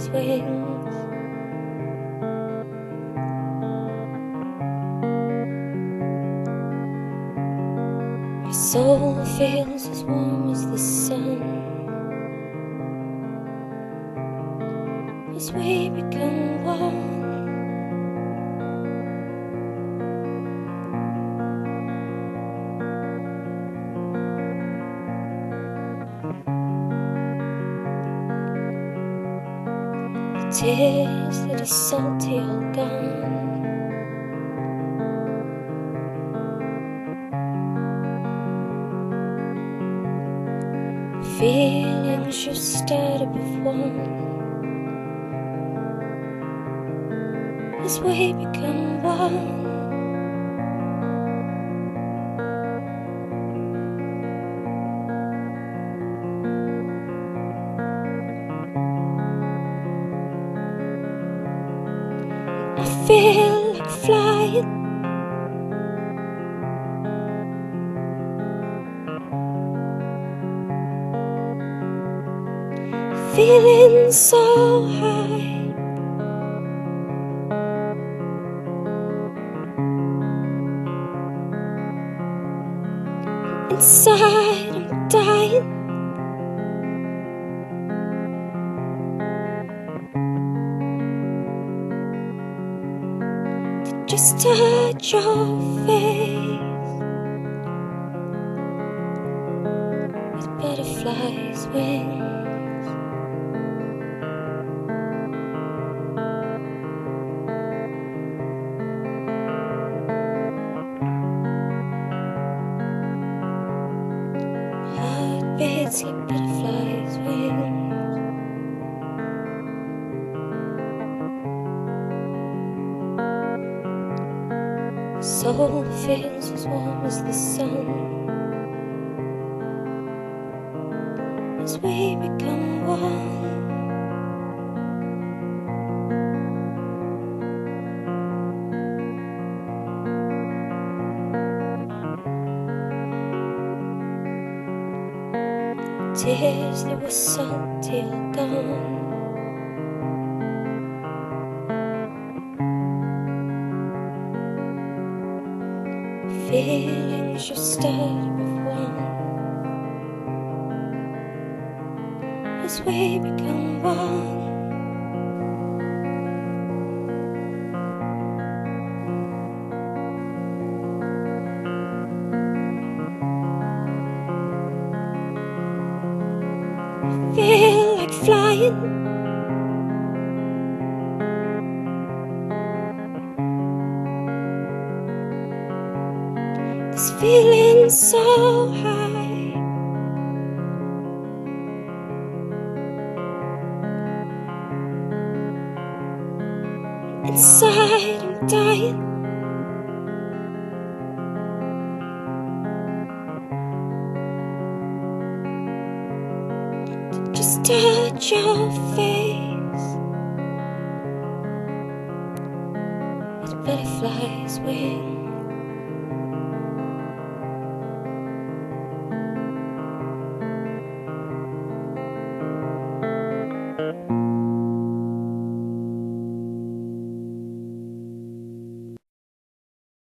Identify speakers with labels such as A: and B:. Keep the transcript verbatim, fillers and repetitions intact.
A: butterfly's wings. My soul feels as warm as the sun as we become one. The tears that are salty are gone. Feelings you stirred above one as we become one. I feel like flying, feeling so high. Inside I'm dying. To just touch your face with butterfly's wings. Heartbeats like butterfly's wings. Soul feels as warm as the sun as we become one. Tears that were salty are gone. Feelings you stirred with one as we become one. I feel like flying, this feeling so high. Inside I'm dying. To just touch your face with butterfly's wings.